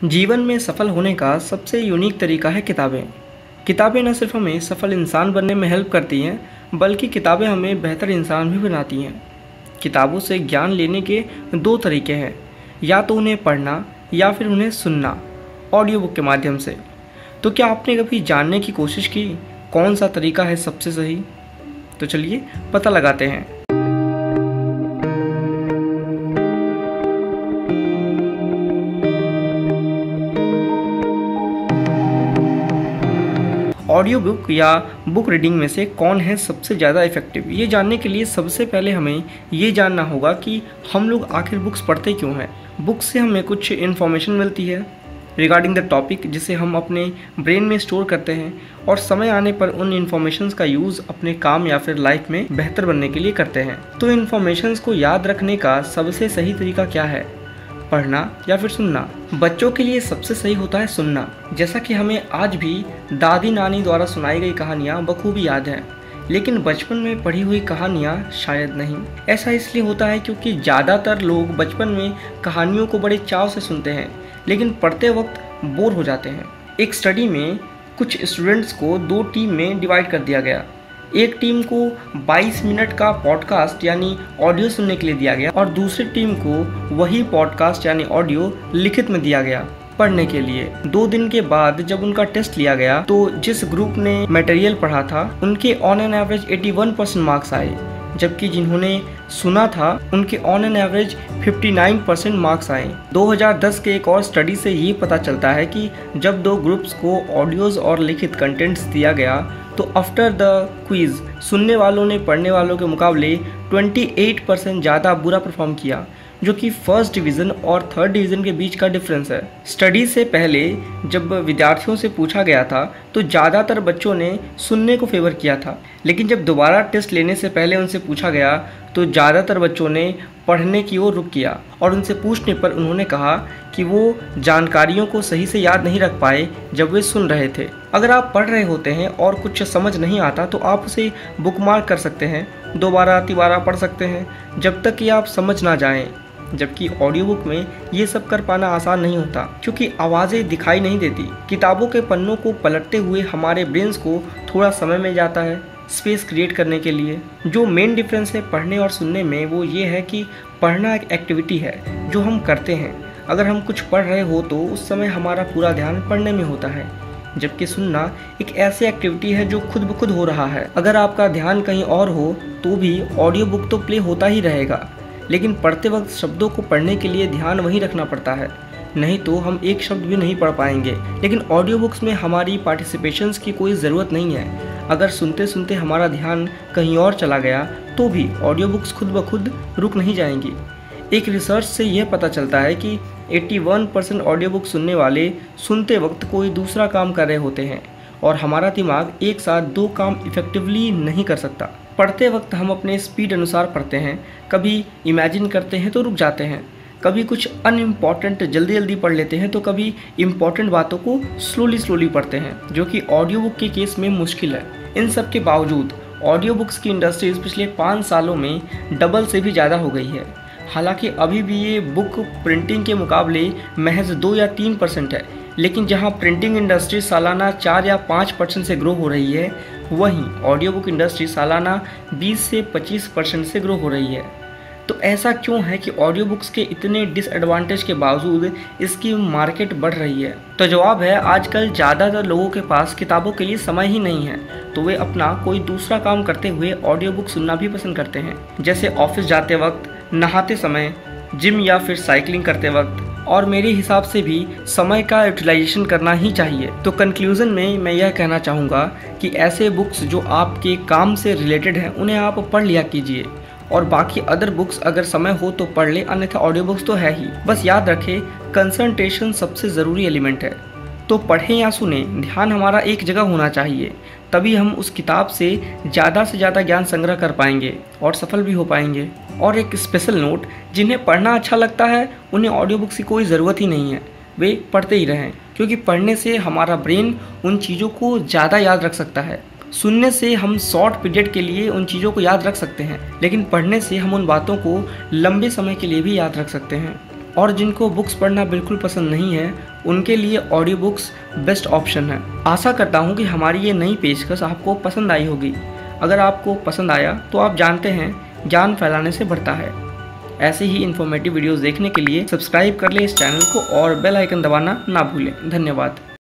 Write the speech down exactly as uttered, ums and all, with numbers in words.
जीवन में सफल होने का सबसे यूनिक तरीका है किताबें। किताबें न सिर्फ हमें सफल इंसान बनने में हेल्प करती हैं, बल्कि किताबें हमें बेहतर इंसान भी बनाती हैं। किताबों से ज्ञान लेने के दो तरीके हैं, या तो उन्हें पढ़ना या फिर उन्हें सुनना ऑडियो बुक के माध्यम से। तो क्या आपने कभी जानने की कोशिश की कौन सा तरीका है सबसे सही? तो चलिए पता लगाते हैं। ऑडियो बुक या बुक रीडिंग में से कौन है सबसे ज़्यादा इफ़ेक्टिव, ये जानने के लिए सबसे पहले हमें ये जानना होगा कि हम लोग आखिर बुक्स पढ़ते क्यों हैं। बुक्स से हमें कुछ इन्फॉर्मेशन मिलती है रिगार्डिंग द टॉपिक, जिसे हम अपने ब्रेन में स्टोर करते हैं और समय आने पर उन इन्फॉर्मेशंस का यूज़ अपने काम या फिर लाइफ में बेहतर बनने के लिए करते हैं। तो इन्फॉर्मेशंस को याद रखने का सबसे सही तरीका क्या है, पढ़ना या फिर सुनना? बच्चों के लिए सबसे सही होता है सुनना। जैसा कि हमें आज भी दादी नानी द्वारा सुनाई गई कहानियाँ बखूबी याद हैं, लेकिन बचपन में पढ़ी हुई कहानियाँ शायद नहीं। ऐसा इसलिए होता है क्योंकि ज़्यादातर लोग बचपन में कहानियों को बड़े चाव से सुनते हैं, लेकिन पढ़ते वक्त बोर हो जाते हैं। एक स्टडी में कुछ स्टूडेंट्स को दो टीम में डिवाइड कर दिया गया। एक टीम को बाईस मिनट का पॉडकास्ट यानी ऑडियो सुनने के लिए दिया गया और दूसरी टीम को वही पॉडकास्ट यानी ऑडियो लिखित में दिया गया पढ़ने के लिए। दो दिन के बाद जब उनका टेस्ट लिया गया तो जिस ग्रुप ने मटेरियल पढ़ा था उनके ऑन एन एवरेज इक्यासी परसेंट मार्क्स आए, जबकि जिन्होंने सुना था उनके ऑन एन एवरेज उनसठ परसेंट मार्क्स आए। दो हज़ार दस के एक और स्टडी से ये पता चलता है कि जब दो ग्रुप्स को ऑडियोज़ और लिखित कंटेंट्स दिया गया तो आफ्टर द क्विज़ सुनने वालों ने पढ़ने वालों के मुकाबले अट्ठाईस परसेंट ज़्यादा बुरा परफॉर्म किया, जो कि फर्स्ट डिवीज़न और थर्ड डिवीज़न के बीच का डिफरेंस है। स्टडी से पहले जब विद्यार्थियों से पूछा गया था तो ज़्यादातर बच्चों ने सुनने को फेवर किया था, लेकिन जब दोबारा टेस्ट लेने से पहले उनसे पूछा गया तो ज़्यादातर बच्चों ने पढ़ने की ओर रुख किया और उनसे पूछने पर उन्होंने कहा कि वो जानकारियों को सही से याद नहीं रख पाए जब वे सुन रहे थे। अगर आप पढ़ रहे होते हैं और कुछ समझ नहीं आता तो आप उसे बुकमार्क कर सकते हैं, दोबारा तिबारा पढ़ सकते हैं जब तक कि आप समझ ना जाएं। जबकि ऑडियो बुक में ये सब कर पाना आसान नहीं होता, क्योंकि आवाज़ें दिखाई नहीं देती। किताबों के पन्नों को पलटते हुए हमारे ब्रेन्स को थोड़ा समय मिल जाता है स्पेस क्रिएट करने के लिए। जो मेन डिफरेंस है पढ़ने और सुनने में वो ये है कि पढ़ना एक एक्टिविटी है जो हम करते हैं। अगर हम कुछ पढ़ रहे हो तो उस समय हमारा पूरा ध्यान पढ़ने में होता है, जबकि सुनना एक ऐसी एक्टिविटी है जो खुद ब खुद हो रहा है। अगर आपका ध्यान कहीं और हो तो भी ऑडियो बुक तो प्ले होता ही रहेगा, लेकिन पढ़ते वक्त शब्दों को पढ़ने के लिए ध्यान वहीं रखना पड़ता है, नहीं तो हम एक शब्द भी नहीं पढ़ पाएंगे। लेकिन ऑडियो बुक्स में हमारी पार्टिसिपेशंस की कोई ज़रूरत नहीं है। अगर सुनते सुनते हमारा ध्यान कहीं और चला गया तो भी ऑडियो बुक्स खुद ब खुद रुक नहीं जाएंगी। एक रिसर्च से यह पता चलता है कि इक्यासी परसेंट ऑडियो बुक सुनने वाले सुनते वक्त कोई दूसरा काम कर रहे होते हैं और हमारा दिमाग एक साथ दो काम इफ़ेक्टिवली नहीं कर सकता। पढ़ते वक्त हम अपने स्पीड अनुसार पढ़ते हैं, कभी इमेजिन करते हैं तो रुक जाते हैं, कभी कुछ अनइम्पॉर्टेंट जल्दी जल्दी पढ़ लेते हैं तो कभी इम्पॉर्टेंट बातों को स्लोली स्लोली पढ़ते हैं, जो कि ऑडियो बुक के केस में मुश्किल है। इन सब के बावजूद ऑडियो बुक्स की इंडस्ट्रीज पिछले पाँच सालों में डबल से भी ज़्यादा हो गई है। हालांकि अभी भी ये बुक प्रिंटिंग के मुकाबले महज दो या तीन परसेंट है, लेकिन जहां प्रिंटिंग इंडस्ट्री सालाना चार या पाँच परसेंट से ग्रो हो रही है, वहीं ऑडियो बुक इंडस्ट्री सालाना बीस से पच्चीस परसेंट से ग्रो हो रही है। तो ऐसा क्यों है कि ऑडियो बुक्स के इतने डिसएडवांटेज के बावजूद इसकी मार्केट बढ़ रही है? तो जवाब है, आजकल ज़्यादातर लोगों के पास किताबों के लिए समय ही नहीं है, तो वे अपना कोई दूसरा काम करते हुए ऑडियो बुक सुनना भी पसंद करते हैं, जैसे ऑफिस जाते वक्त, नहाते समय, जिम या फिर साइकिलिंग करते वक्त। और मेरे हिसाब से भी समय का यूटिलाइजेशन करना ही चाहिए। तो कंक्लूजन में मैं यह कहना चाहूँगा कि ऐसे बुक्स जो आपके काम से रिलेटेड हैं उन्हें आप पढ़ लिया कीजिए, और बाकी अदर बुक्स अगर समय हो तो पढ़ ले, अन्यथा ऑडियो बुक्स तो है ही। बस याद रखें, कंसंट्रेशन सबसे ज़रूरी एलिमेंट है। तो पढ़ें या सुने, ध्यान हमारा एक जगह होना चाहिए, तभी हम उस किताब से ज़्यादा से ज़्यादा ज्ञान संग्रह कर पाएंगे और सफल भी हो पाएंगे। और एक स्पेशल नोट, जिन्हें पढ़ना अच्छा लगता है उन्हें ऑडियो बुक्स की कोई ज़रूरत ही नहीं है, वे पढ़ते ही रहें, क्योंकि पढ़ने से हमारा ब्रेन उन चीज़ों को ज़्यादा याद रख सकता है। सुनने से हम शॉर्ट पीरियड के लिए उन चीज़ों को याद रख सकते हैं, लेकिन पढ़ने से हम उन बातों को लंबे समय के लिए भी याद रख सकते हैं। और जिनको बुक्स पढ़ना बिल्कुल पसंद नहीं है उनके लिए ऑडियो बुक्स बेस्ट ऑप्शन है। आशा करता हूँ कि हमारी ये नई पेशकश आपको पसंद आई होगी। अगर आपको पसंद आया तो आप जानते हैं ज्ञान फैलाने से बढ़ता है। ऐसे ही इन्फॉर्मेटिव वीडियोस देखने के लिए सब्सक्राइब कर लें इस चैनल को और बेल आइकन दबाना ना भूलें। धन्यवाद।